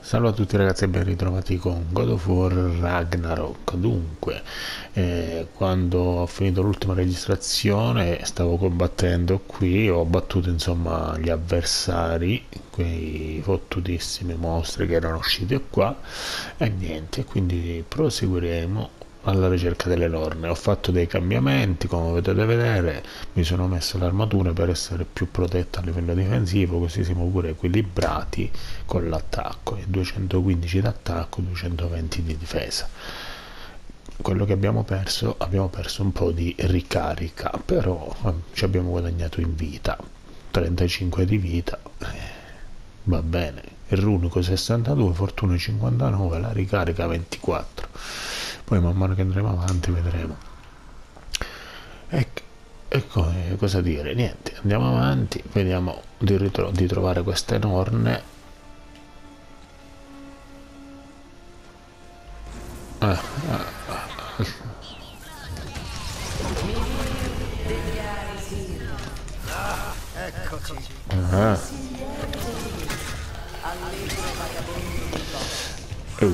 Salve a tutti ragazzi e ben ritrovati con God of War Ragnarok. Dunque, quando ho finito l'ultima registrazione stavo combattendo qui, ho battuto insomma gli avversari, quei fottutissimi mostri che erano usciti qua e niente, quindi proseguiremo alla ricerca delle lorne. Ho fatto dei cambiamenti, come potete vedere, mi sono messo l'armatura per essere più protetto a livello difensivo, così siamo pure equilibrati con l'attacco, e 215 d'attacco, 220 di difesa. Quello che abbiamo perso un po' di ricarica, però ci abbiamo guadagnato in vita, 35 di vita, va bene. Il runico 62, fortuna 59, la ricarica 24. Poi man mano che andremo avanti vedremo. E cosa dire? Niente, andiamo avanti, vediamo di trovare queste norne. Eccoci. Ah, uh,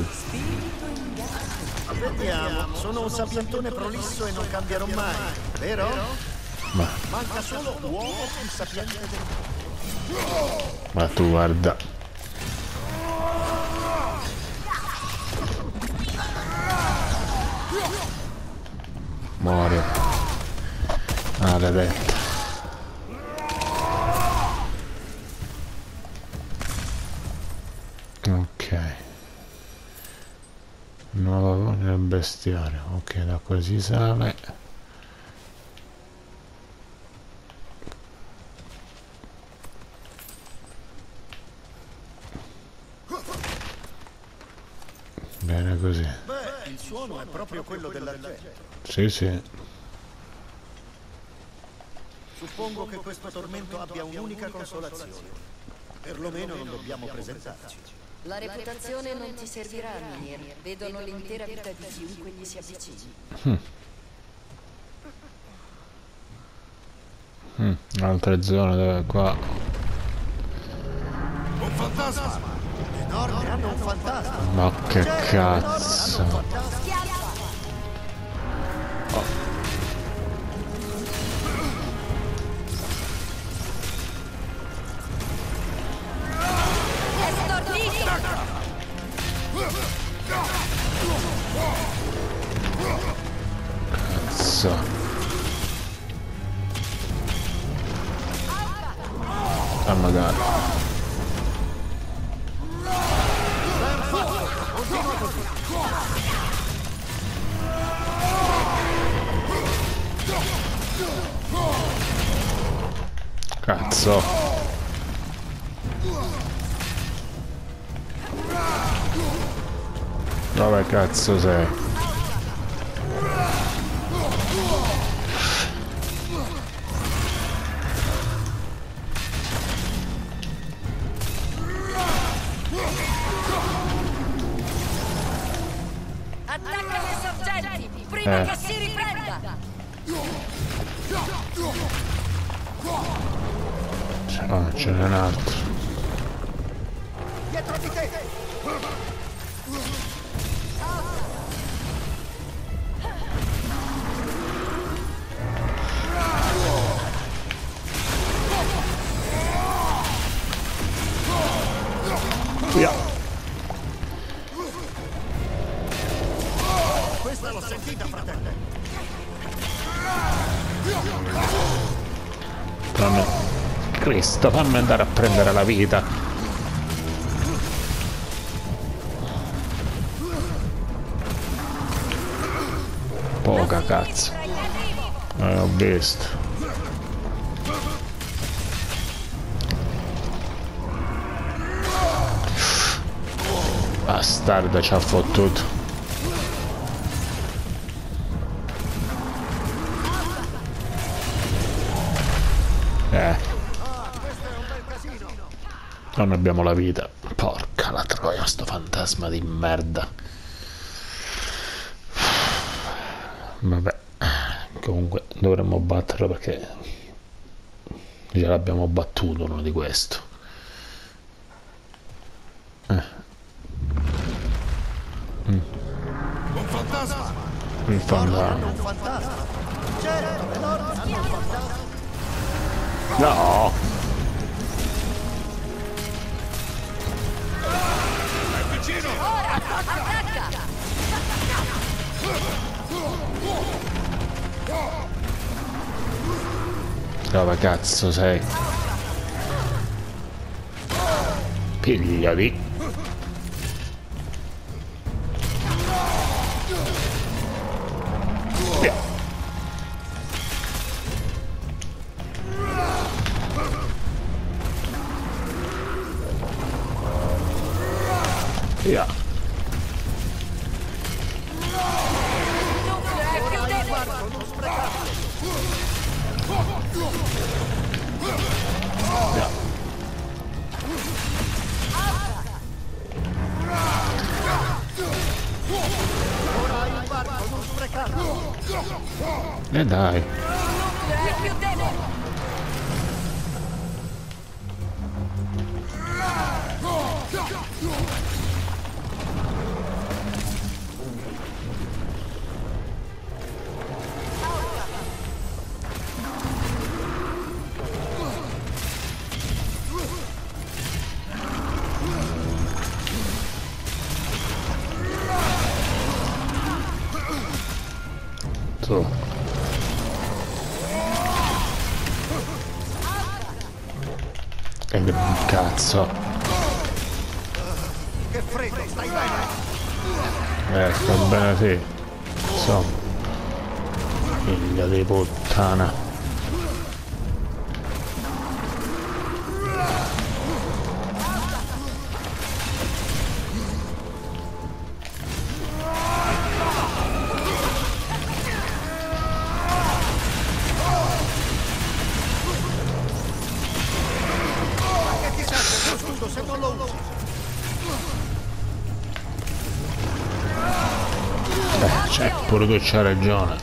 Vediamo, sono un sapientone prolisso e non cambierò mai, vero? ma, Manca solo l'uomo più sapiente del mondo. ma tu guarda, muore, maledetta. Ok, nuova voce del bestiario. Ok, da qua si sale. Bene così. Beh, il suono è proprio quello dell'argento. Sì, sì. Suppongo che questo tormento abbia un'unica consolazione. Perlomeno non dobbiamo presentarci. La reputazione non ti servirà, Mimir. Vedono l'intera vita di chiunque gli si avvicini. Altre zone dove qua. Un fantasma! Le norme hanno un fantasma! Ma che cazzo. È stordito! Cazzo. Ah magari. Cazzo. Dove cazzo sei? Attacca le sorgenti! Prima che si riprenda! Ah, ce n'è un altro. Dietro di te! Via. Questa l'ho sentita, fratello! Cristo, fammi andare a prendere la vita. Poca cazzo. Ho visto. Bastardo ci ha fottuto. Non abbiamo la vita. Porca la troia, sto fantasma di merda. Vabbè, comunque dovremmo batterlo perché già l'abbiamo battuto uno di questo. in fondo. Un fantasma. Certo, le norme hanno un fantasma. No! Dove cazzo sei? Pigliati. Via. Via. Via. E dai. Tu. E che cazzo. Che freddo, stai bene? Sta bene sì. Insomma. Figlia di puttana. Che ti serve lo scudo se non lo usi? C'è pure tu c'hai ragione.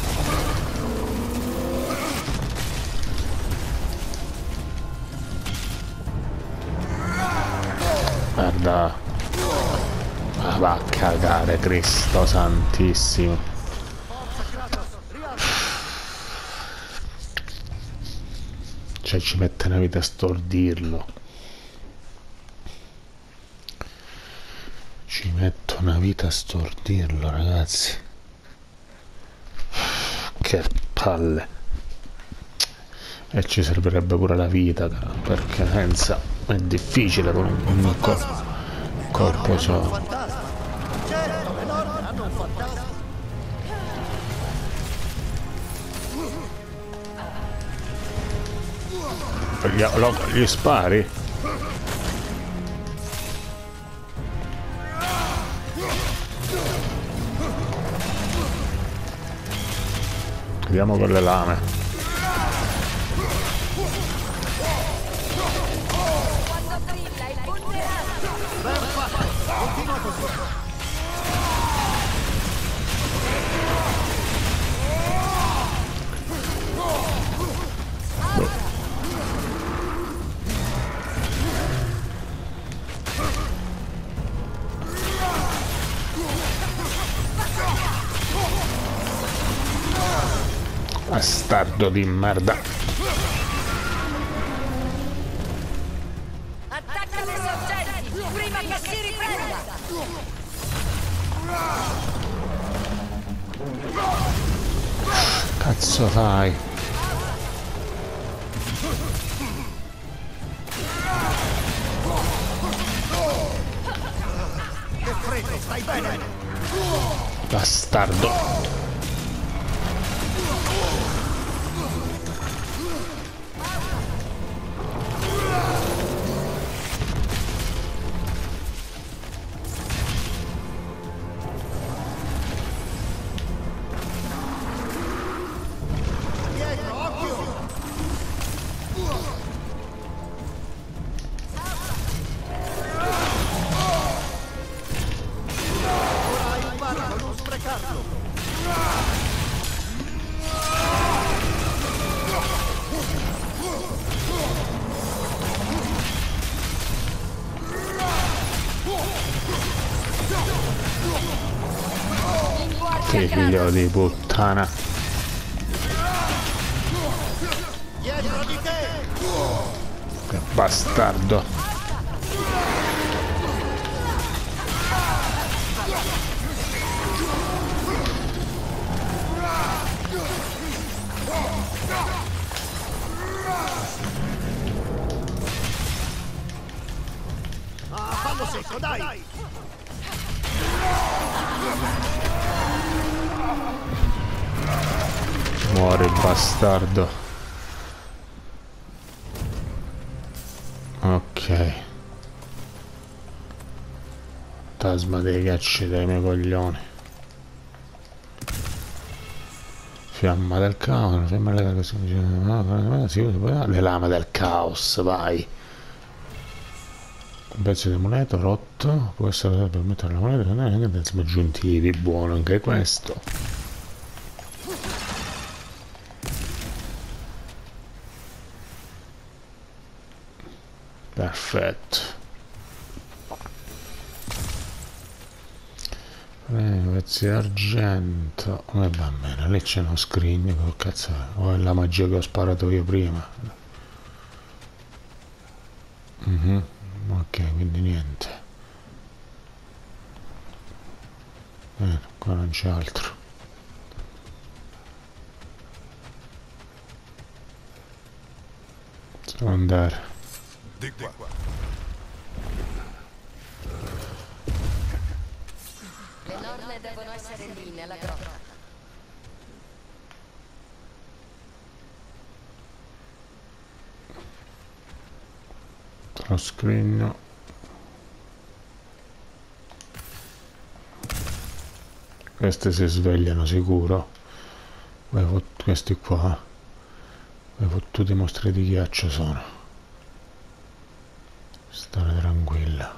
Guarda. Ma va a cagare, Cristo santissimo. Cioè ci mette una vita a stordirlo. Ci metto una vita a stordirlo, ragazzi. Che palle. E ci servirebbe pure la vita, perché senza è difficile con un corpo solo. Fantasma. Certo, le norme hanno un fantasma. Gli spari? Vediamo con le lame. Quando brilla il vulnerabile. Ben fatto. Continua così. Bastardo di merda. Attacca le sorgenti prima che si riprenda. Cazzo fai? Che freddo, stai bene? Bastardo. Dietro, occhio! Ora hai un barco, non sprecarlo! In guardia Che figlio di puttana. Dietro di te! Che bastardo. Ah, fallo secco, dai! Muore bastardo. Ok. Fantasma dei cacci dai miei coglioni. Fiamma del caos, fiamma del caos, le lame del caos, vai. Un pezzo di moneta rotto, può essere usato per mettere la moneta, non è insieme aggiuntivi, buono anche questo. Perfetto. Pezzi d'argento, va bene, lì c'è uno scrigno, che cazzo è? O è la magia che ho sparato io prima? Ok, quindi niente. Qua non c'è altro. Devo andare. Di qua. Le norme devono essere lì, nella grotta. Lo scrigno. Queste si svegliano sicuro. Questi qua. Tutti i mostri di ghiaccio sono. Stare tranquilla.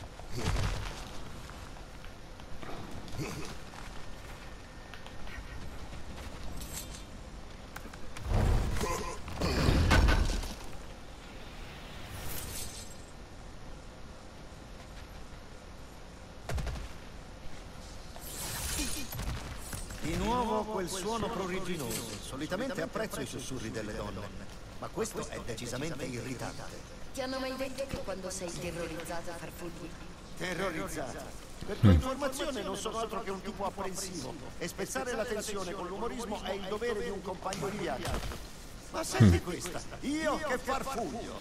Di nuovo quel suono pruriginoso. Solitamente apprezzo i sussurri delle donne, ma questo è decisamente irritante. Ti hanno mai detto che quando sei terrorizzata farfugli? Terrorizzata. Per tua informazione non sono altro che un tipo apprensivo e spezzare la tensione con l'umorismo è il dovere di un compagno di viaggio. Ma senti questa, io che farfuglio!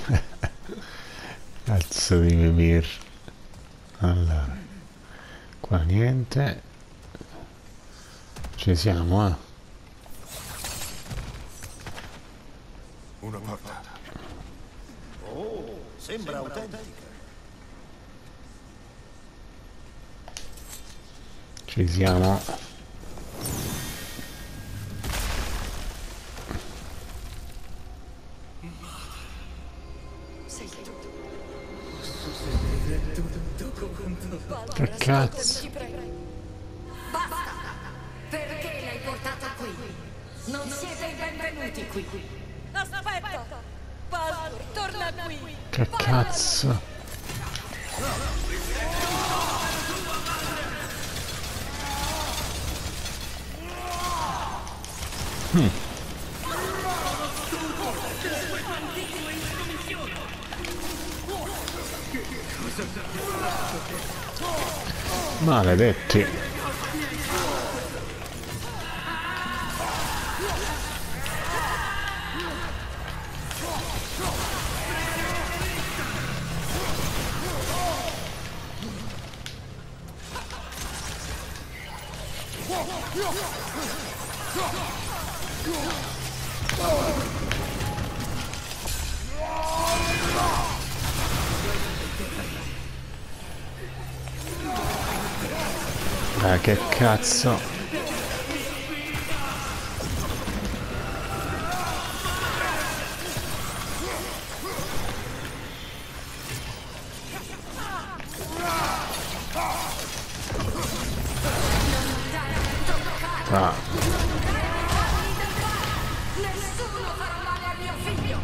Cazzo di Mimir. Allora, qua niente. Ci siamo, Una porta. Oh, sembra autentica. Ci siamo. Sei tu. Che cazzo? Ti prego. Basta! Perché l'hai portata qui? Non siete i benvenuti qui. Aspetta! Baldur, torna qui! Che cazzo? Maledetti. Che cazzo? Ah. Nessuno farà male a mio figlio!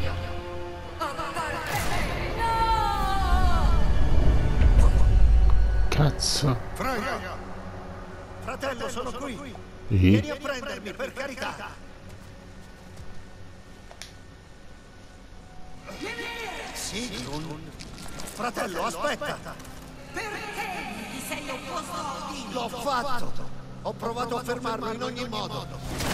Cazzo. Freya! Fratello, sono qui. Sì. Vieni a prendermi, per carità. Sigrun. Fratello, aspetta. Perché ti sei opposto a Odino? L'ho fatto. Ho provato a fermarlo in ogni modo.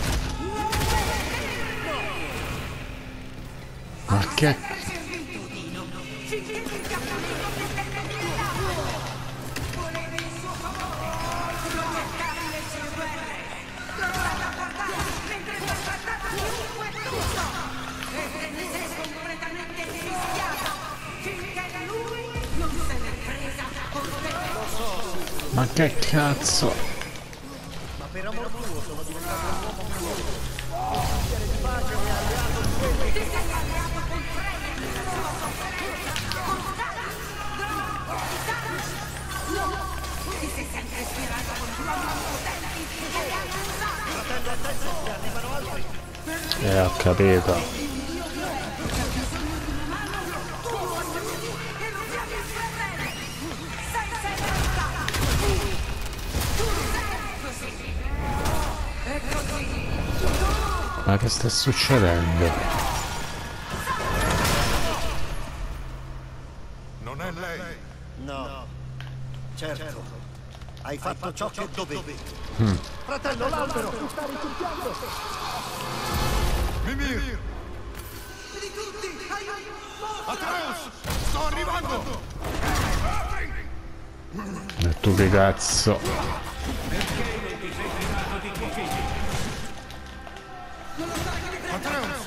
Ma che... Servito Odino, finché ti capolino del nemico. Volevi il suo favore. Non cercavi le sue guerre. L'ho stata guardare mentre ti ho trattato chiunque e tutto. E te ne sei completamente rischiato. Finché lui non se l'è presa con te. Ma che cazzo? Ma per amor tuo sono diventato un uomo migliore. Un consigliere di pace e alleato di quelli. Ti sei alleato con Freya nella sua sofferenza. Con Thanos. Con Thanos. No. Ti sei sempre ispirato con uomini potenti e li hai usati. Fratello, attenzione, ne arrivano altri. Ho capito. Ma che sta succedendo? Non è lei. No. Certo. Hai fatto ciò che dovevi. Fratello, l'albero ti sta ricicchiando. Mimir! Atreus! Sto arrivando! E tu che cazzo? Atreus!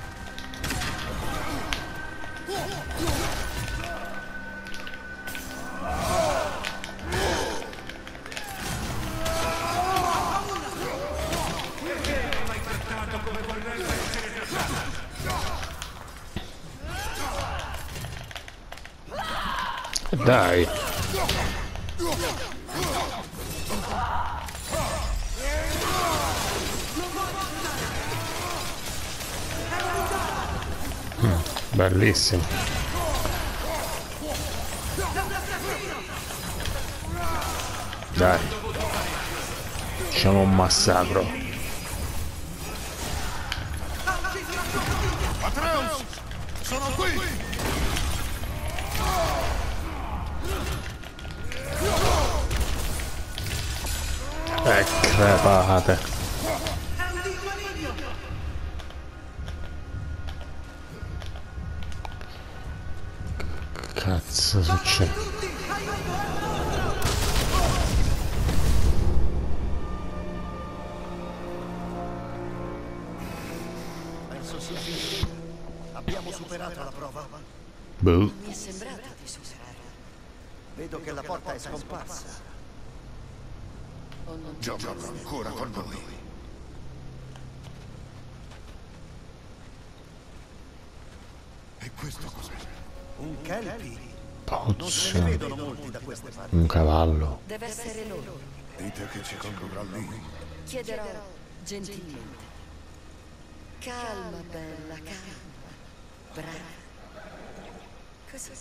Dai. Bellissimo. Dai. Facciamo un massacro. Atreus! Sono qui! Crepate. Che cazzo succede? Penso sia finito. Abbiamo superato la prova. Boh. Mi è sembrato di superarla. Vedo che la porta è scomparsa. O non ti Giocano ancora con noi. E questo cos'è? Un kelpie. Non se ne Pozzo. vedono molti da queste parti. Un cavallo. deve essere loro. Dite che ci condurrà lì. Chiederò gentilmente. Calma, bella, calma. Brava. Così.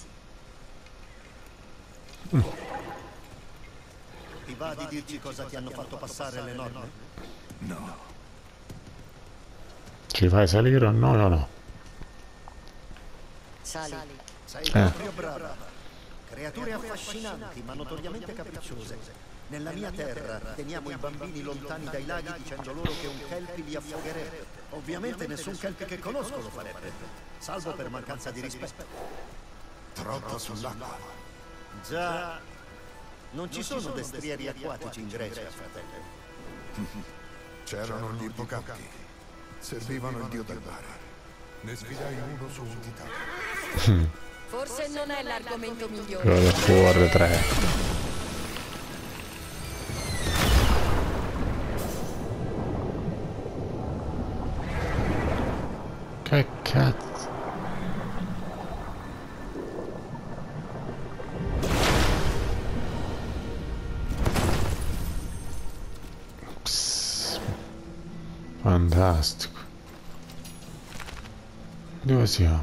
Ti va di dirci cosa ti hanno fatto passare le norme? No. Ci fai salire o no o no? Sali. Sei proprio brava. Creature affascinanti, ma notoriamente capricciose. Nella mia terra teniamo i bambini lontani dai laghi dicendo loro che un kelpie li affogherebbe. Ovviamente nessun kelpie che conosco lo farebbe, salvo per mancanza di rispetto. Troppo sull'acqua. Già, non ci sono destrieri acquatici in Grecia, fratello. C'erano gli ippocampi. Servivano il dio del mare. Ne sfidai uno su un titano. Forse non è l'argomento migliore. God of War 3. Che cazzo? Psst. Fantastico. Dove siamo?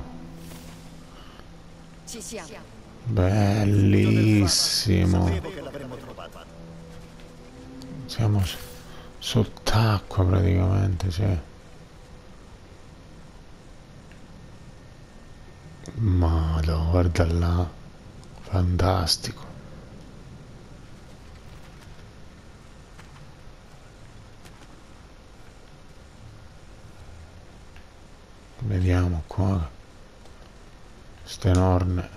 Ci siamo. Bellissimo. Sapevo che l'avremmo trovata. Siamo sott'acqua praticamente, cioè. Madò, guarda là. Fantastico. Vediamo qua. Sta enorme.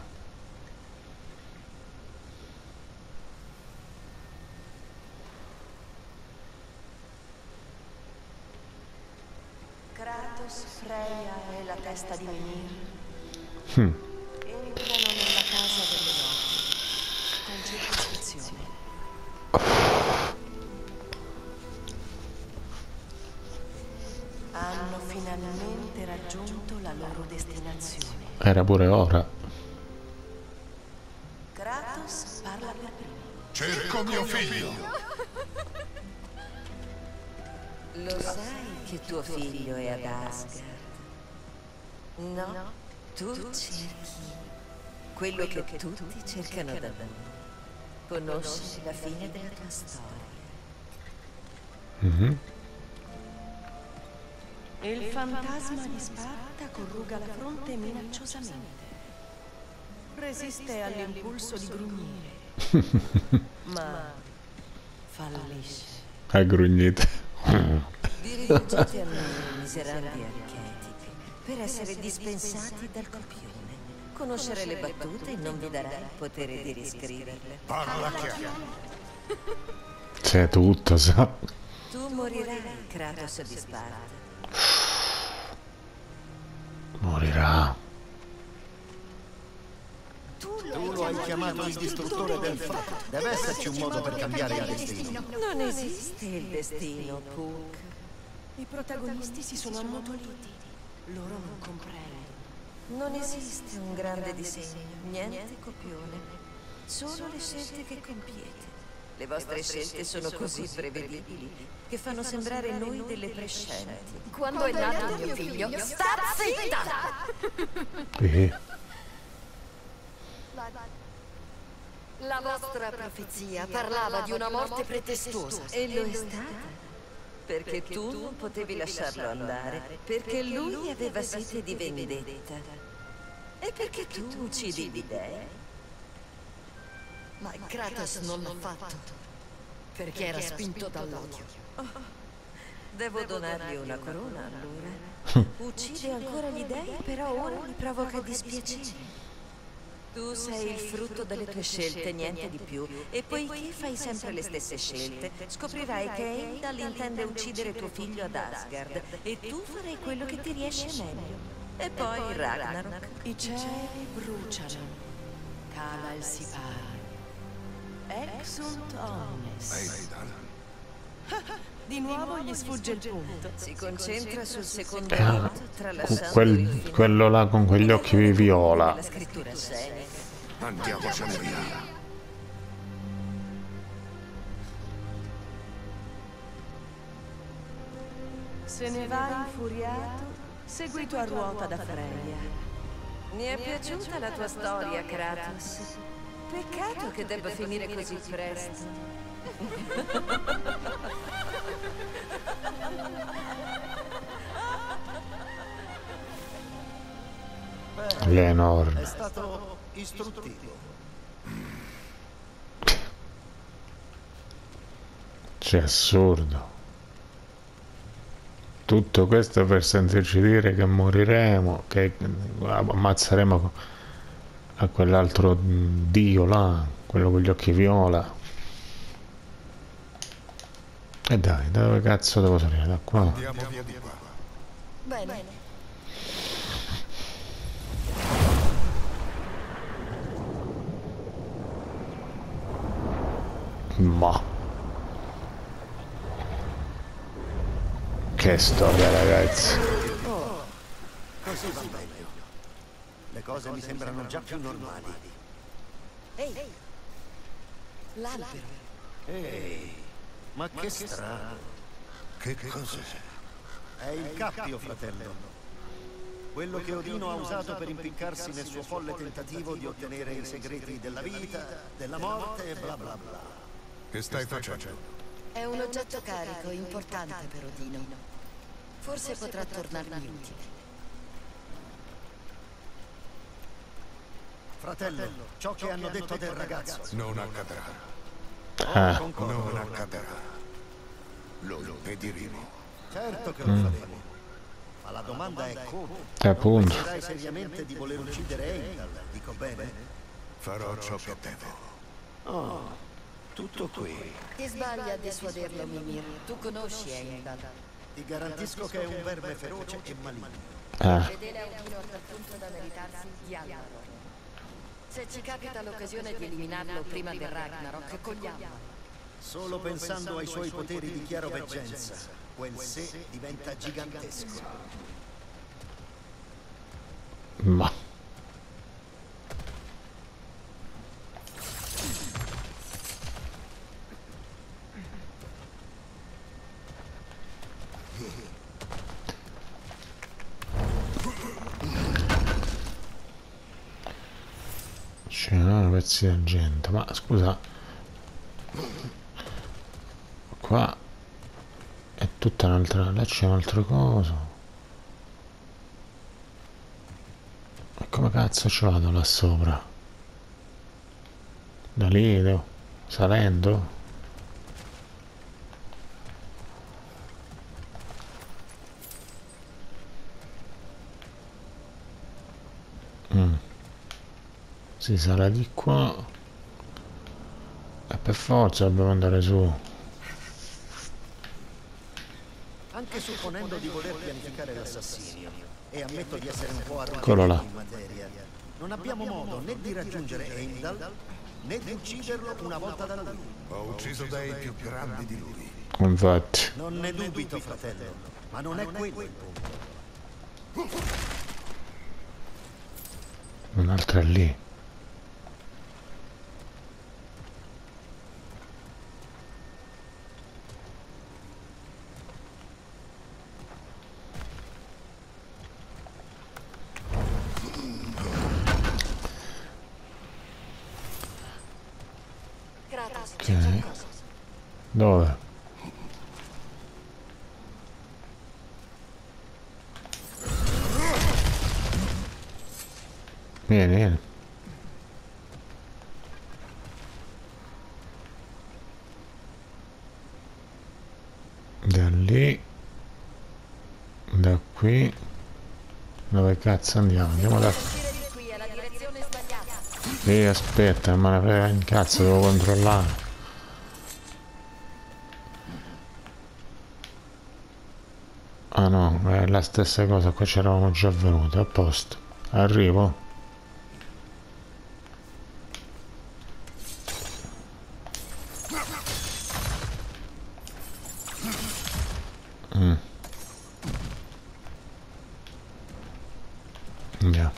Kratos, Freya e la testa di Mimir Hm. entrano nella casa delle notti con circospezione. Hanno finalmente raggiunto la loro destinazione. Era pure ora. Kratos parla per primo. Cerco mio figlio. Lo sai che tuo figlio è ad Asgard? No, tu cerchi quello che tutti cercano da voi. Conosci la fine della tua storia. Mhm. Il fantasma di Sparta corruga la fronte minacciosamente. Resiste all'impulso di grugnire, ma fallisce. Hai grugnito. Dirigete a noi, miserabili archetipi, per essere dispensati dal copione. Conoscere le battute non vi darà il potere di riscriverle. Parla chiaro. C'è tutto, sa. Tu morirai, Kratos di Sparta. Morirà. Tu lo hai chiamato il distruttore del fatto. Deve esserci un modo per cambiare il destino. Non esiste il destino, Puck. I protagonisti si sono ammutoliti. Loro non comprendono. Non esiste un grande disegno, niente copione. Solo le scelte che compiete. Le vostre scelte sono così prevedibili che fanno sembrare noi delle prescelti. Quando è nato mio figlio, sta zitta! La vostra profezia parlava di una morte pretestuosa. E lo è stata. Perché tu non potevi lasciarlo andare. Perché lui aveva sete di vendetta. E perché tu uccidi gli dei. Ma Kratos non l'ha fatto, perché era spinto dall'odio. Devo donargli una corona allora. Uccide ancora gli dei, però ora mi provoca dispiacere. Tu sei il frutto delle tue scelte, niente di più. E poiché fai sempre le stesse scelte, scoprirai che Heimdall intende uccidere tuo figlio ad Asgard. E tu farai quello che ti riesce meglio. E poi Ragnarok. I cieli bruciano, cala il sipario. Exunt omnes. Heimdall. Di nuovo gli sfugge il punto. Si concentra sul secondo atto, tralasciando il finale. Quello là con quegli occhi viola. La scrittura scenica. Andiamocene via. Se ne va infuriato, seguito a ruota da Freya. Mi è piaciuta la tua storia, Kratos. Peccato che debba finire così presto. È enorme. È stato istruttivo. C'è assurdo. Tutto questo per sentirci dire che moriremo, che ammazzeremo a quell'altro dio là, quello con gli occhi viola. E dai, da dove cazzo devo salire? Da qua? Andiamo via di qua. Bene. Ma che storia, ragazzi. Così va meglio. Le cose mi sembrano già più normali. Ehi, l'albero. Ehi, ma che strano. Che cos'è? È il cappio, fratello. Quello che Odino ha usato per impiccarsi nel suo folle tentativo di ottenere i segreti della vita, della morte e bla bla bla. Che stai facendo? È un oggetto carico, importante per Odino. Forse potrà tornarmi utile. Fratello, ciò che hanno detto del ragazzo. Non accadrà. Concordo. Non accadrà. Lo impediremo. Certo che lo faremo. Ma la domanda è come? Appunto. Penserai seriamente di voler uccidere Heimdall, dico bene? Farò ciò che devo. Oh, tutto qui. Ti sbagli a dissuaderlo, Mimir. Tu conosci Heimdall. Ti garantisco che è un verme feroce e maligno. Fedele a Odino a tal punto da meritarsi di Ragnarok. Se ci capita l'occasione di eliminarlo prima del Ragnarok, cogliamola. Solo pensando ai suoi poteri di chiaroveggenza, quel sé diventa gigantesco. Ma c'è un pezzo di argento, ma scusa, qua è tutta un'altra, là c'è un'altra cosa. E come cazzo ci vado là sopra? Da lì, salendo? Si sarà di qua e per forza dobbiamo andare su. Anche supponendo di voler pianificare l'assassinio, e ammetto di essere un po' Eccolo là. arrogante in materia, non abbiamo modo né di raggiungere Heimdall, né di ucciderlo una volta da lui. Ho ucciso dei più grandi di lui. Infatti, Non ne dubito, fratello, ma non è quello il punto. un'altra è lì. Ok. Dove? Vieni, vieni. Da lì. Da qui. Dove cazzo andiamo? Andiamo da Uscire di qui è la direzione sbagliata. aspetta, ma ne frega un cazzo, devo controllare. Ah no, è la stessa cosa, qua c'eravamo già venuti, a posto. Arrivo. Andiamo.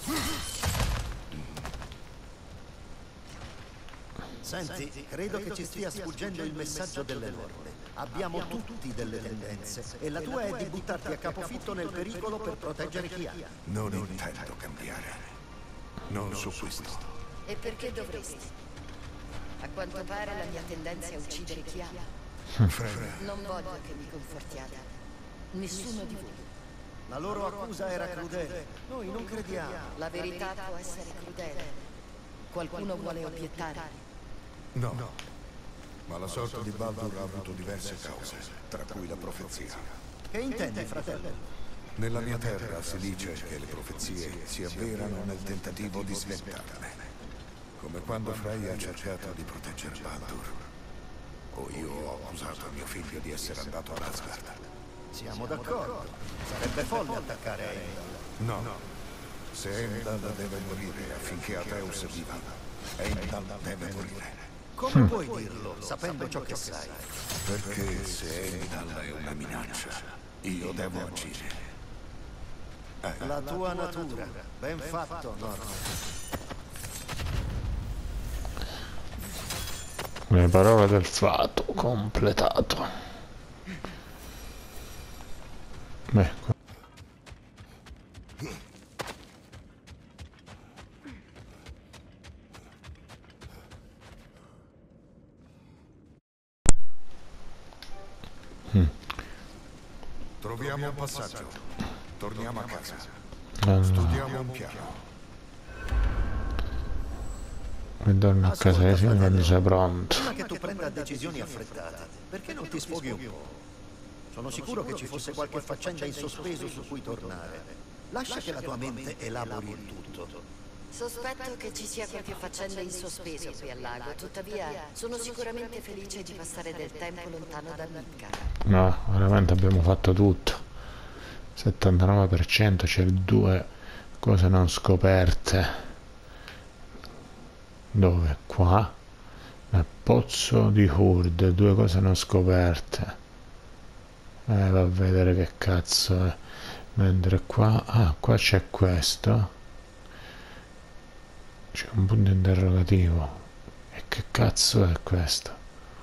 Senti, credo che ci stia sfuggendo il messaggio delle norme. Abbiamo tutti delle tendenze, e la tua è di buttarti a capofitto nel pericolo per proteggere chi ha. Non intendo cambiare. Non su questo. E perché dovresti? A quanto pare la mia tendenza è a uccidere chi ama. Frega. Non voglio che mi confortiate. Nessuno di voi. La loro accusa era crudele. Noi non crediamo. La verità può essere crudele. Qualcuno vuole obiettare. No. Ma la sorte di Baldur ha avuto diverse cause, tra cui la profezia. Che intendi, fratello? Nella mia terra si dice che le profezie si avverano nel tentativo di sventarle. Come quando Freya ha cercato di proteggere Baldur. O io ho accusato mio figlio di essere andato ad Asgard. Siamo d'accordo. Sarebbe folle attaccare Heimdall. No. Se Heimdall deve morire affinché Atreus viva, Heimdall deve morire. Come puoi dirlo, sapendo ciò che sai? Perché se Heimdall è una minaccia, io devo agire. La tua natura. Ben fatto, Norman. Le parole del fato completato. Beh, Troviamo un passaggio. Torniamo a casa. Allora, Studiamo un piano. ritorno a casa Ascolta, quando fratello, sei pronto. prima che tu prenda decisioni affrettate, perché non ti sfoghi un po'? Sono sicuro che ci fosse qualche faccenda in sospeso su cui tornare. Lascia che la tua mente elabori il tutto. Sospetto che ci sia qualche faccenda in sospeso qui al lago, tuttavia sono sicuramente felice di passare del tempo lontano da Midgar. No, veramente abbiamo fatto tutto. 79%, c'è due cose non scoperte. Dove? Qua? Nel pozzo di Hurd, due cose non scoperte. Va a vedere che cazzo è. Mentre qua... Ah, qua c'è questo. C'è un punto interrogativo. E che cazzo è questo?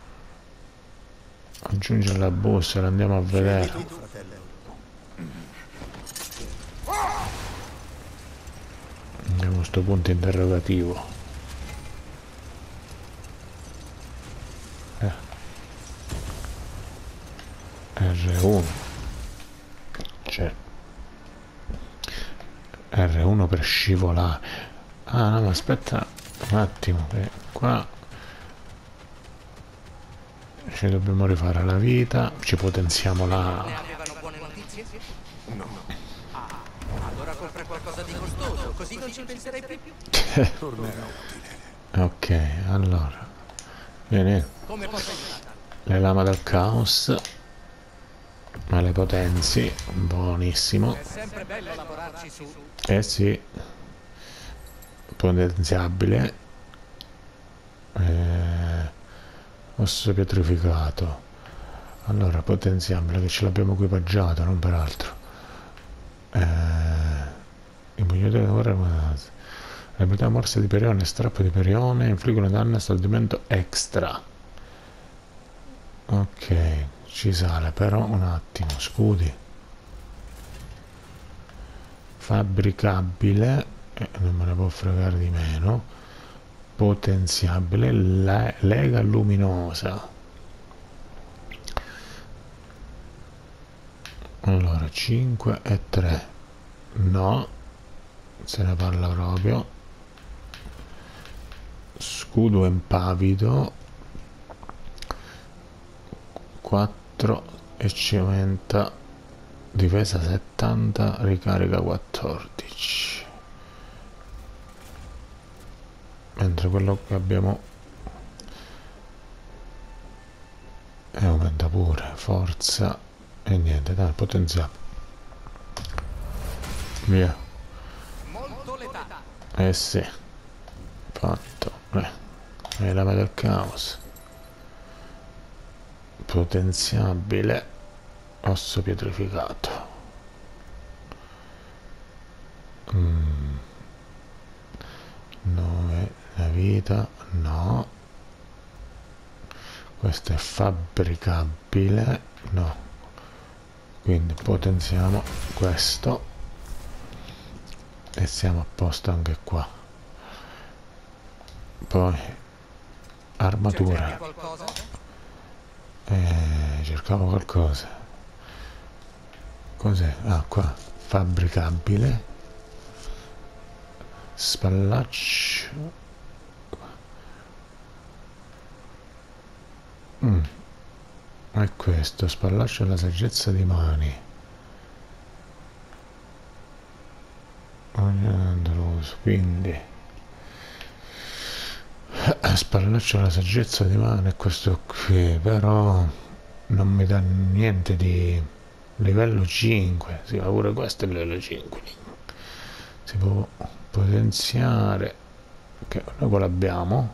Aggiunge la bussola, andiamo a vedere. Tu, fratello. Andiamo a sto punto interrogativo. R1. C'è R1 per scivolare. Ah no, ma aspetta un attimo, che qua ci dobbiamo rifare la vita, ci potenziamo la... Ne avevano buone notizie? No. Ah, allora compra qualcosa di costoso, così non ci penserai più. Tornerà utile. Ok, allora vieni, Come posso aiutare? le lame del caos, ma le potenzi, buonissimo. È sempre bello lavorarci su. Eh sì, potenziabile, osso pietrificato. Allora, potenziabile, che ce l'abbiamo equipaggiato, non per altro. Impugnatore di ora, le abilità morse di Perione e strappo di Perione infliggono danno e stordimento extra. Ok, ci sale però un attimo. Scudi fabbricabile, non me ne può fregare di meno. Potenziabile, lega luminosa. Allora 5 e 3 no, se ne parla proprio. Scudo impavido 4 e cementa, difesa 70, ricarica 14, mentre quello che abbiamo aumenta pure forza e niente, dai, potenziale, via. Molto letale. Eh sì, fatto. È lama del caos, potenziabile, osso pietrificato. 9 la vita, no. Questo è fabbricabile, no. Quindi potenziamo questo e siamo a posto anche qua. Poi armatura. Cerchi qualcosa? Cercavo qualcosa. Cos'è? Ah, qua. Fabbricabile. Spallaccio. È questo. Spallaccio alla saggezza di mani. Quindi spallaccio alla saggezza di mano è questo qui, però non mi dà niente di livello 5. Sì, ma pure questo è livello 5. Si può potenziare, che noi quello abbiamo,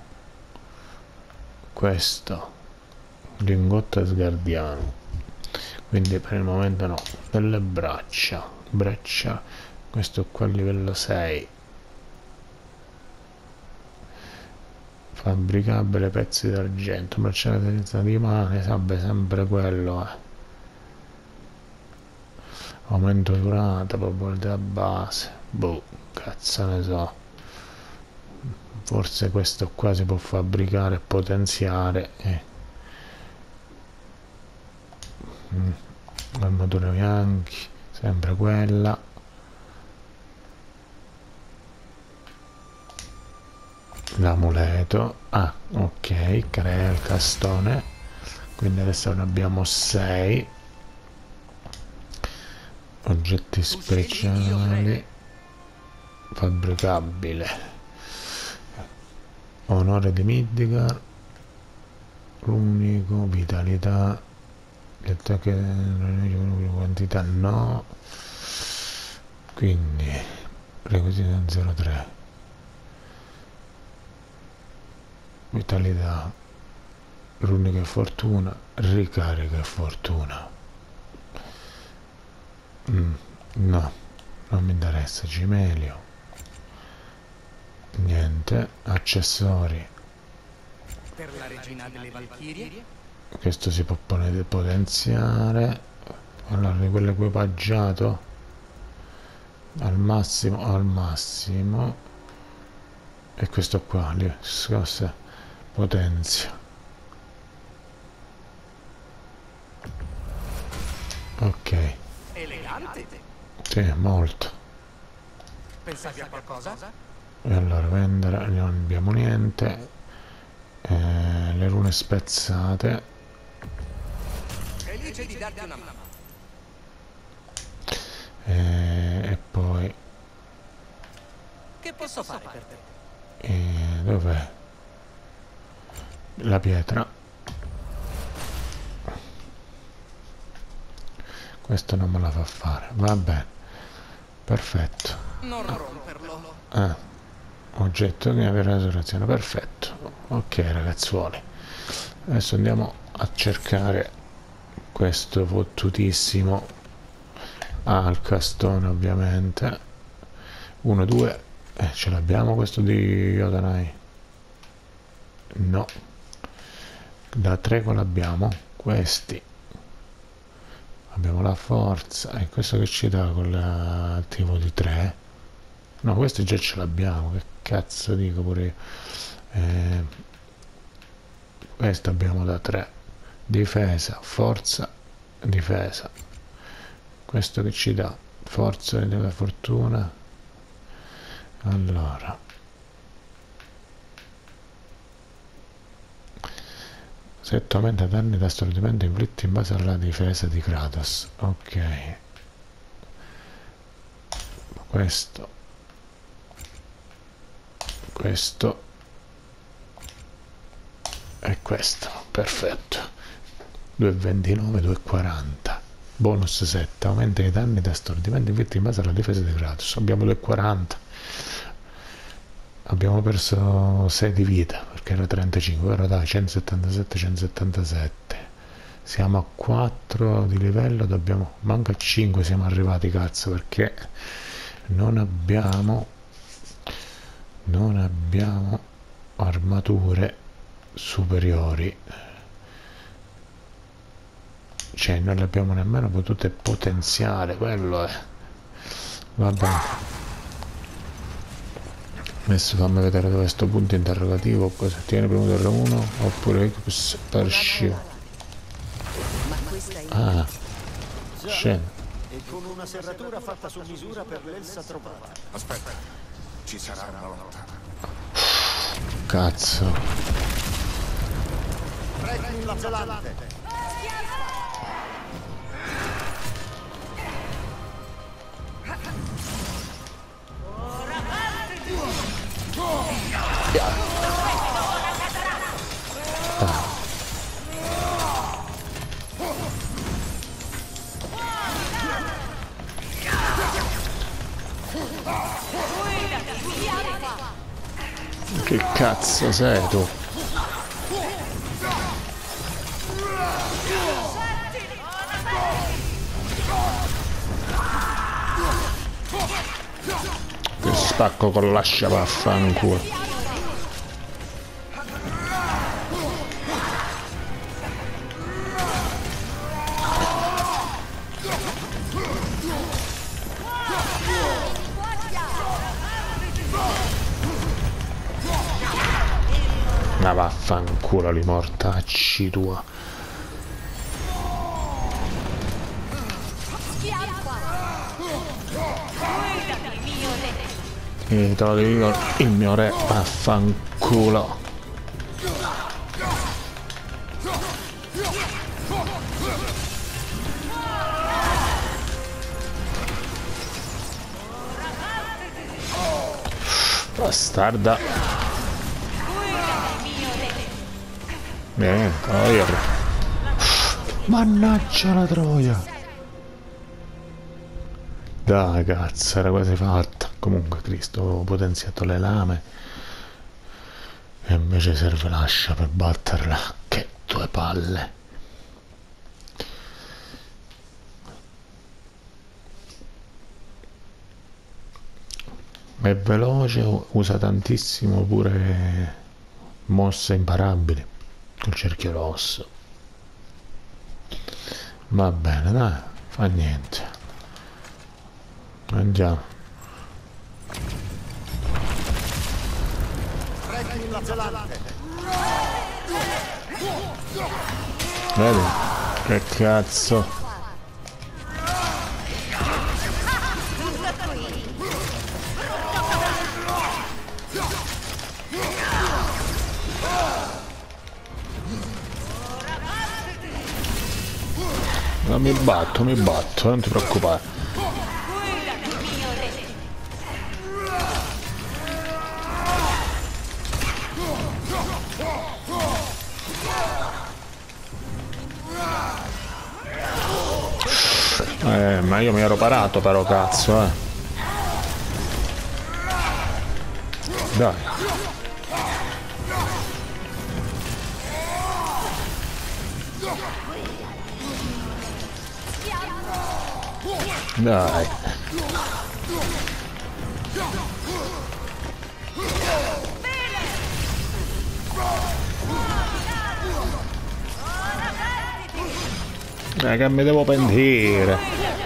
questo lingotto asgardiano, quindi per il momento no. Delle braccia, questo qua a livello 6, fabbricabile, pezzi d'argento, bracciale di mani, sarebbe sempre quello, aumento durata, probabilità base, boh, cazzo ne so. Forse questo qua si può fabbricare e potenziare, Armatura bianchi, sempre quella. L'amuleto. Ah, ok, crea il castone. Quindi adesso ne abbiamo 6. Oggetti speciali. Fabbricabile. Onore di Midgar. L'unico. Vitalità. Gli attacchi. Quantità no. Quindi requisito 03. Vitalità. L'unica è fortuna. Ricarica e fortuna. No, non mi interessa. Cimelio. Niente. Accessori. Per la regina delle Valchirie. Questo si può potenziare. Allora, di quello equipaggiato al massimo. E questo qua, scossa, potenzia. Ok. Elegante. Sì, molto. Pensavi a qualcosa? E allora vendere, non abbiamo niente. Le rune spezzate. Felice di darti una mano. E poi Che posso fare per te? dov'è? La pietra. Questo non me la fa fare. Va bene. Perfetto. Non romperlo. Oggetto che aveva la resurrezione. Perfetto. Ok ragazzuoli. Adesso andiamo a cercare questo fottutissimo al castone, ovviamente. 1, 2. Ce l'abbiamo questo di Yodanai? No. Da 3 quale abbiamo? Questi. Abbiamo la forza. E questo che ci dà con l'attivo di 3? No, questo già ce l'abbiamo. Che cazzo dico pure io? Questo abbiamo da 3. Difesa, forza, difesa. Questo che ci dà? Forza e della fortuna. Allora. Setto aumenta danni da stordimento inflitti in base alla difesa di Kratos. Ok. Questo e questo. Perfetto. 2,29, 2,40. Bonus 7. Aumenta i danni da stordimento inflitti in base alla difesa di Kratos. Abbiamo 2,40. Abbiamo perso 6 di vita perché era 35, ora dai 177, 177. Siamo a 4 di livello, manca 5, siamo arrivati, cazzo, perché non abbiamo armature superiori, cioè non le abbiamo nemmeno potute potenziare, quello è. Va bene. Adesso fammi vedere dove è sto punto interrogativo. Cosa tiene premuto R1 oppure X per scio. Ah, scena. E con una serratura fatta su misura per l'Elsa trovata. Aspetta, ci sarà una lotta. Cazzo. Prendi la zelante. Che cazzo sei tu? Che spacco con l'ascia, vaffanculo. Ma vaffanculo li mortacci tua. E te lo dico, il mio re, vaffanculo. Bastarda. Troia. Mannaggia la troia. Dai cazzo, era quasi fatta. Comunque Cristo, avevo potenziato le lame e invece serve l'ascia per batterla. Che due palle. È veloce, usa tantissimo pure mosse imparabili col cerchio rosso. Va bene, dai, fa niente. Andiamo. Vedi? Che cazzo. No, mi batto, non ti preoccupare. Ma io mi ero parato però, cazzo, Dai. Dai. Che mi devo pentire.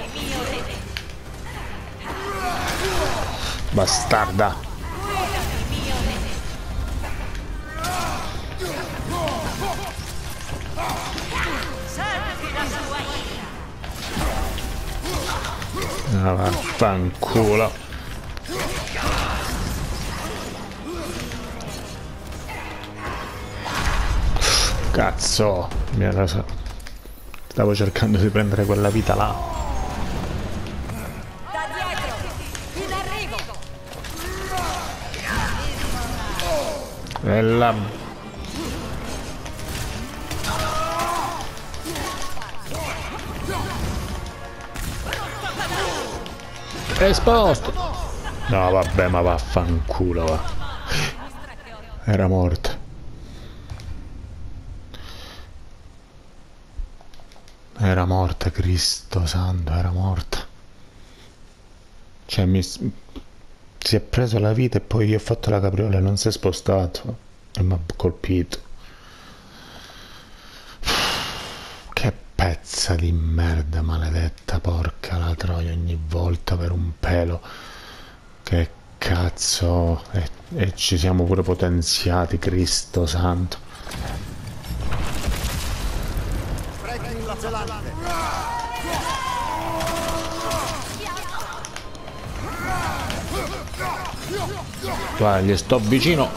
Bastarda. Ah, vaffanculo. Cazzo, stavo cercando di prendere quella vita là. Da dietro! In arrivo! E la... Esposto! No, vabbè, ma vaffanculo, va. Era morta. Era morta, Cristo santo, era morta. Cioè, si è preso la vita e poi io ho fatto la capriola e non si è spostato. E mi ha colpito. Che pezza di merda, maledetta, porca la troia, ogni volta per un pelo. Che cazzo. E ci siamo pure potenziati, Cristo santo. Guarda, gli sto vicino.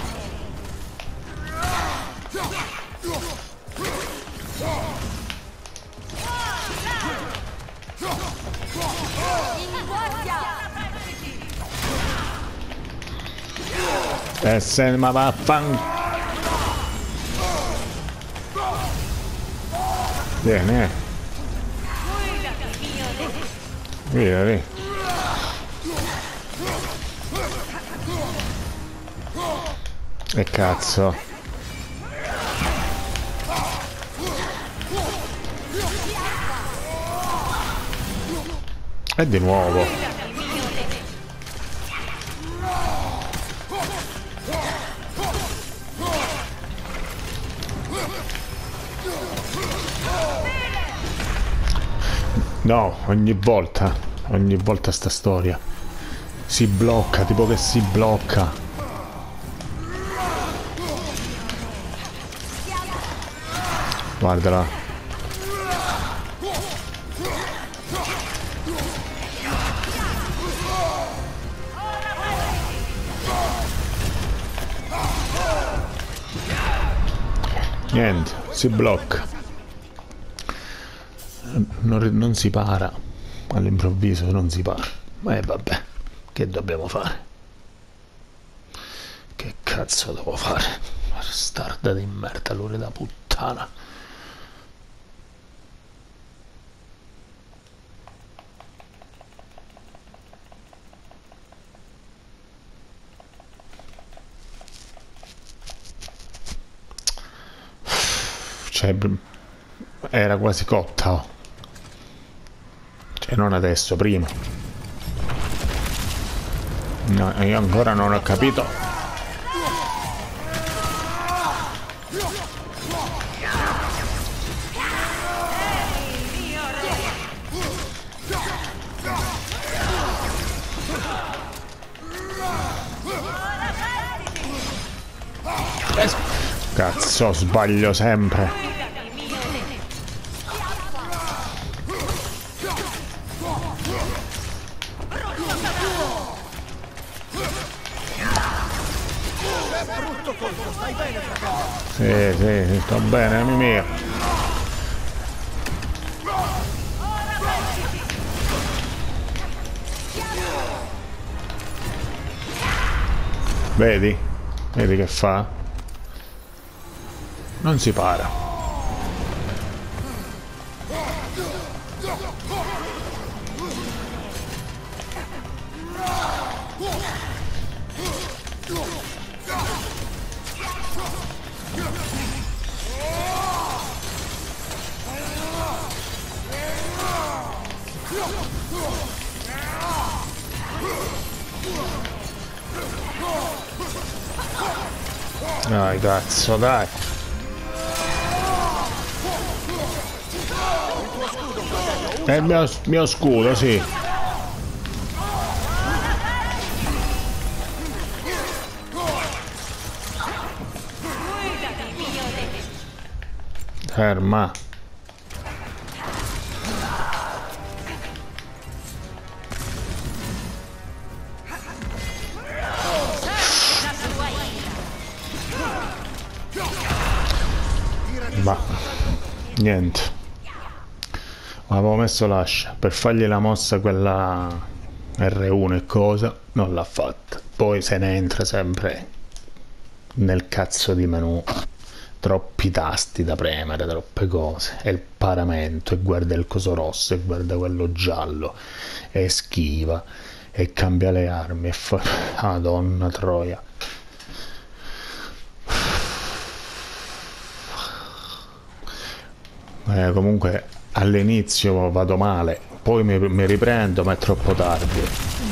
E se ma vaffanculo. Bene. Via, via. E cazzo. E di nuovo. No, ogni volta sta storia. Si blocca, tipo che si blocca. Guardala. Niente, si blocca. Non si para. All'improvviso non si para. Ma vabbè, che dobbiamo fare? Che cazzo devo fare? Bastarda di merda, l'ora da puttana. Cioè, era quasi cotta, oh. Cioè, non adesso, prima. No, io ancora non ho capito. Cazzo, sbaglio sempre. Sì, sto bene, mio. Vedi? Vedi che fa? Non si para. Dai, cazzo, dai. È il mio scudo, sì. Ferma. Ma niente, avevo messo l'ascia per fargli la mossa quella R1 e cosa, non l'ha fatta. Poi se ne entra sempre nel cazzo di menu, troppi tasti da premere, troppe cose, e il paramento, e guarda il coso rosso, e guarda quello giallo, e schiva, e cambia le armi, e fa... Madonna troia. Comunque all'inizio vado male, poi mi riprendo, ma è troppo tardi.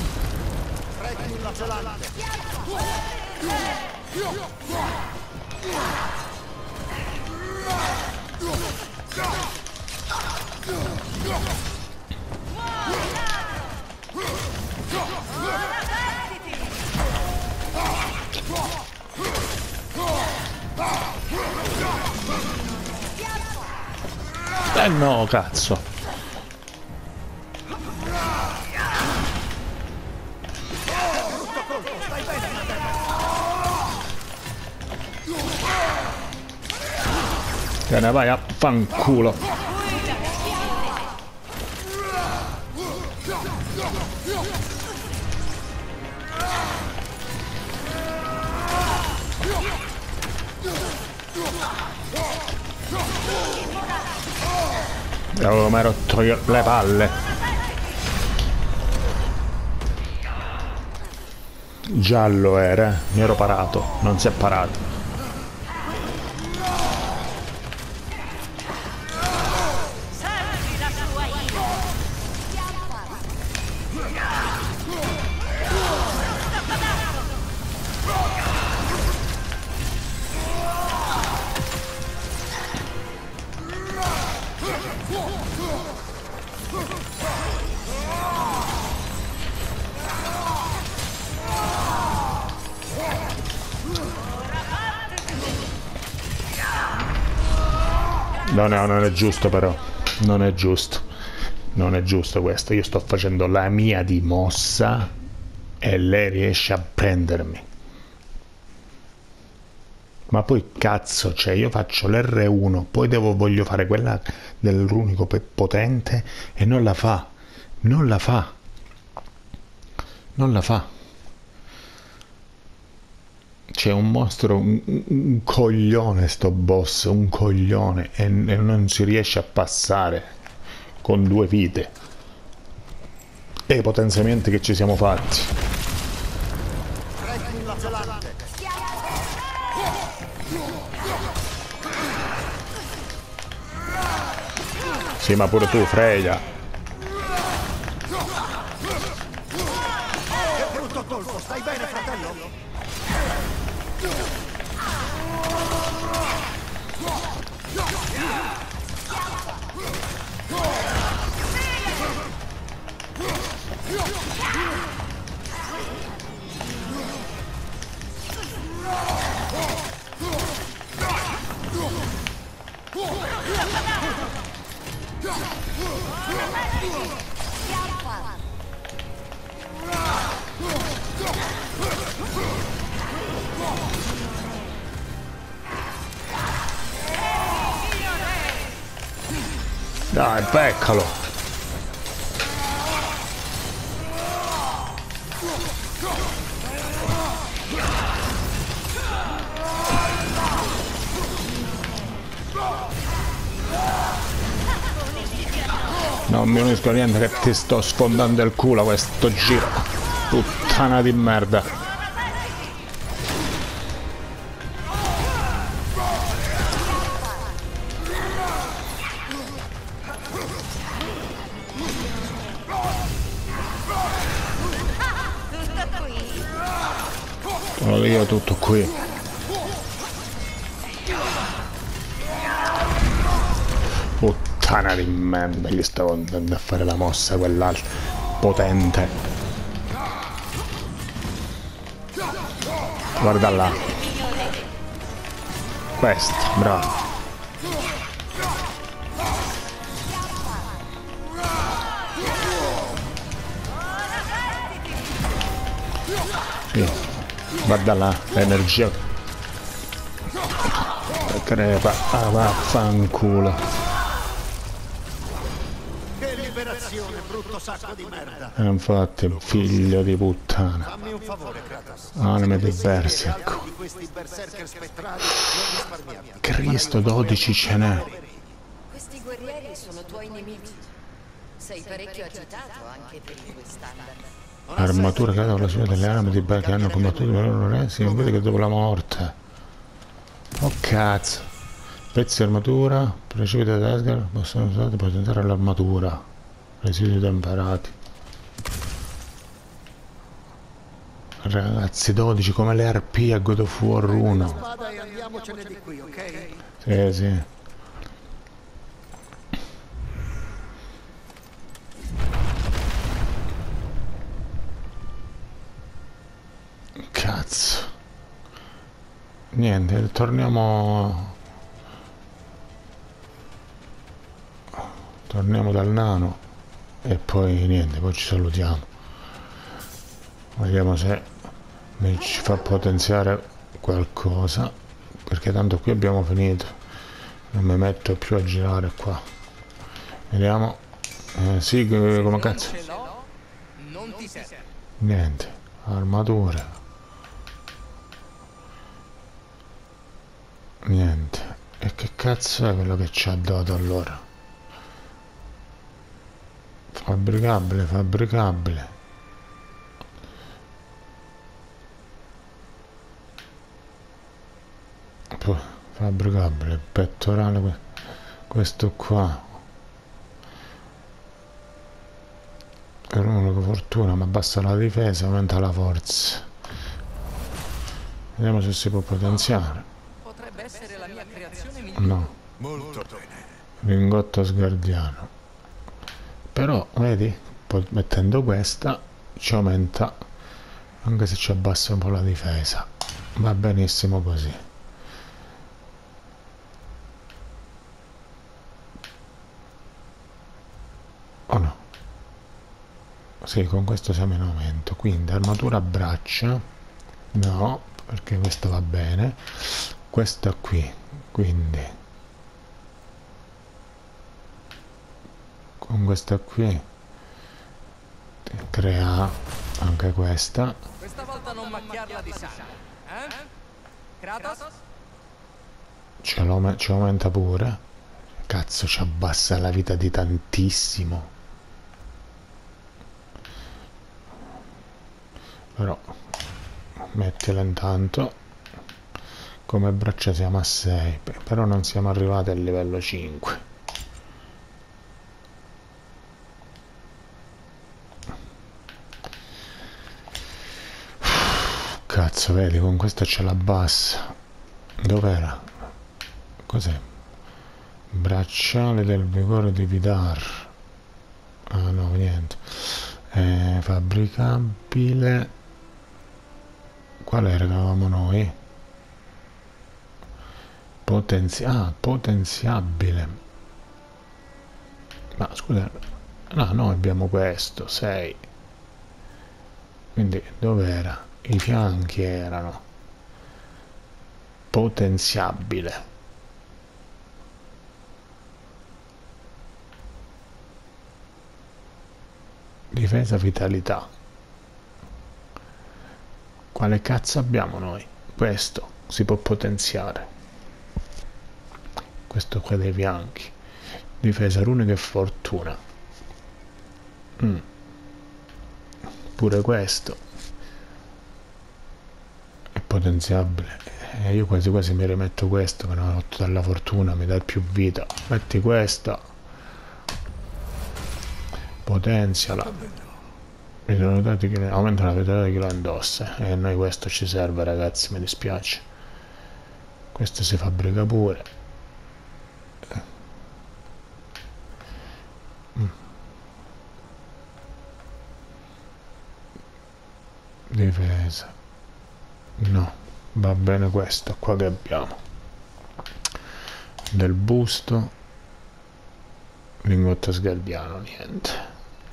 No, cazzo. Te ne vai a fanculo. Oh, mi ha rotto io le palle. Giallo era, mi ero parato, non si è parato. No, non è giusto però, non è giusto, non è giusto questo, io sto facendo la mia di mossa e lei riesce a prendermi. Ma poi cazzo, cioè io faccio l'R1, poi voglio fare quella dell'unico potente e non la fa. Non la fa. Non la fa. C'è un mostro, un coglione sto boss, un coglione, e non si riesce a passare con 2 vite. E i potenziamenti che ci siamo fatti. Sì, ma pure tu, Freya. Che brutto colpo, stai bene, fratello? Dai, beccalo. Non mi unisco a niente che ti sto sfondando il culo questo giro. Puttana di merda. Sono io tutto qui. Puttana di merda, gli stavo andando a fare la mossa quell'altro potente. Guarda là. Questo, bravo. Sì. Guarda là, l'energia crepa, vaffanculo. Che liberazione, brutto sacco di merda. Infatti, figlio di puttana. Fammi un favore, Kratos. Anime diverse, ecco. Di questi berserker spettrali non risparmiarti. Cristo, 12 ce n'è. Questi guerrieri sono tuoi nemici. Sei parecchio agitato anche per i tuoi standard. Armatura creata con la sua delle armi di che hanno combattuto per loro re, si vede che dopo la morte. Oh cazzo. Pezzi di armatura, precipiti da Asgard possono usare per tentare l'armatura. Residui temperati. Ragazzi, 12 come le RP a God of War 1. Spada e andiamocene di qui, ok? Sì, sì. Cazzo. Niente, torniamo dal nano e poi niente, poi ci salutiamo. Vediamo se ci fa potenziare qualcosa, perché tanto qui abbiamo finito, non mi metto più a girare qua. Vediamo. Sì, come cazzo. Non ti serve. Niente, armature. Niente. E che cazzo è quello che ci ha dato allora? Fabbricabile, fabbricabile. Fabbricabile, pettorale, questo qua. Per uno fortuna, ma abbassa la difesa, aumenta la forza. Vediamo se si può potenziare. Potrebbe essere la mia creazione migliore. No. Molto bene. Lingotto asgardiano. Però, vedi, mettendo questa ci aumenta, anche se ci abbassa un po' la difesa. Va benissimo così. Oh no. Sì, con questo siamo in aumento. Quindi armatura a braccia. No, perché questo va bene. questa qui, quindi con questa qui crea anche questa. Questa volta non macchiarla di sangue, eh? Kratos? Ci aumenta pure. Cazzo, ci abbassa la vita di tantissimo. Però mettila intanto. Come braccia siamo a 6, però non siamo arrivati al livello 5. Cazzo, vedi, con questa ce la bassa. Dov'era? Cos'è? Bracciale del vigore di Vidar. Ah no, niente. Fabbricabile. Qual era che avevamo noi? Potenziabile. Ma scusa, no, noi abbiamo questo, 6. Quindi dov'era? I fianchi erano potenziabile. Difesa, vitalità. Quale cazzo abbiamo noi? Questo si può potenziare. Questo qua dei fianchi. Difesa runica e fortuna. Pure questo è potenziabile. Io quasi quasi mi rimetto questo, che non ho 8 dalla fortuna, mi dà più vita. Metti questa. Potenziala. Aumenta la vitalità di chi la indossa. E a noi questo ci serve, ragazzi, mi dispiace. Questo si fabbrica pure. Difesa. No, va bene questo qua che abbiamo. Del busto. Lingotto sgardiano, niente.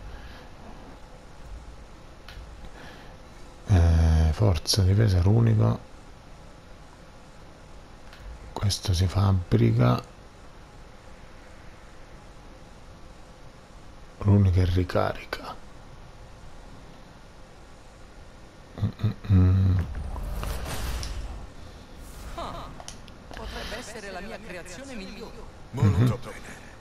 Forza, difesa runica. Questo si fabbrica. Runica e ricarica. Potrebbe essere la mia creazione migliore. Molto bene.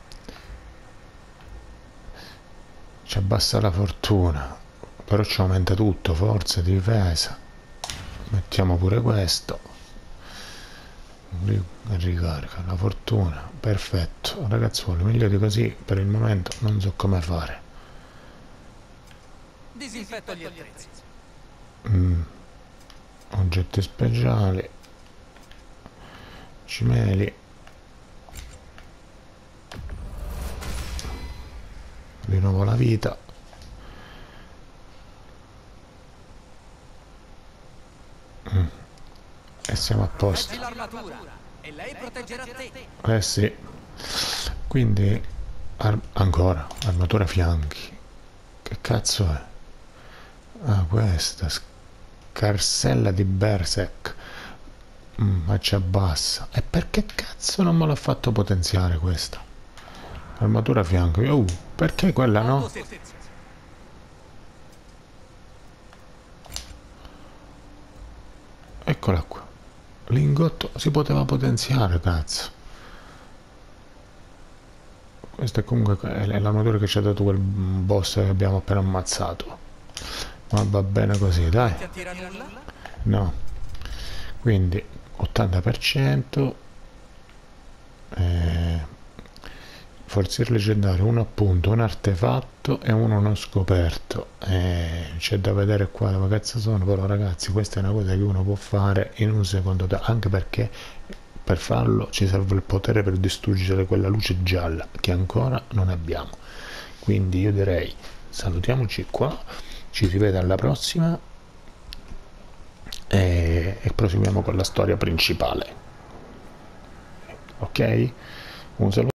Ci abbassa la fortuna, però ci aumenta tutto, forza, difesa. Mettiamo pure questo. Ricarica la fortuna, perfetto. Ragazzuoli, meglio di così per il momento non so come fare. Disinfetto gli attrezzi. Oggetti speciali. Cimeli. Di nuovo la vita. E siamo a posto. L'armatura e lei proteggerà te. Eh sì. Quindi ancora armatura fianchi. Che cazzo è? Ah, questa scarsella di Berserk. Ma ci abbassa. E perché cazzo non me l'ha fatto potenziare questa? Armatura fianchi. Perché quella no? Eccola qua. Lingotto si poteva potenziare, cazzo. Questa è comunque è l'armatura che ci ha dato quel boss che abbiamo appena ammazzato. Ma va bene così, dai. Ti attira nulla? No. Quindi 80%. Forziere leggendario, un appunto, un artefatto e uno non scoperto. C'è da vedere qua dove cazzo sono, però ragazzi questa è una cosa che uno può fare in un secondo, anche perché per farlo ci serve il potere per distruggere quella luce gialla che ancora non abbiamo. Quindi io direi salutiamoci qua, ci si vede alla prossima e proseguiamo con la storia principale. Ok? Un saluto.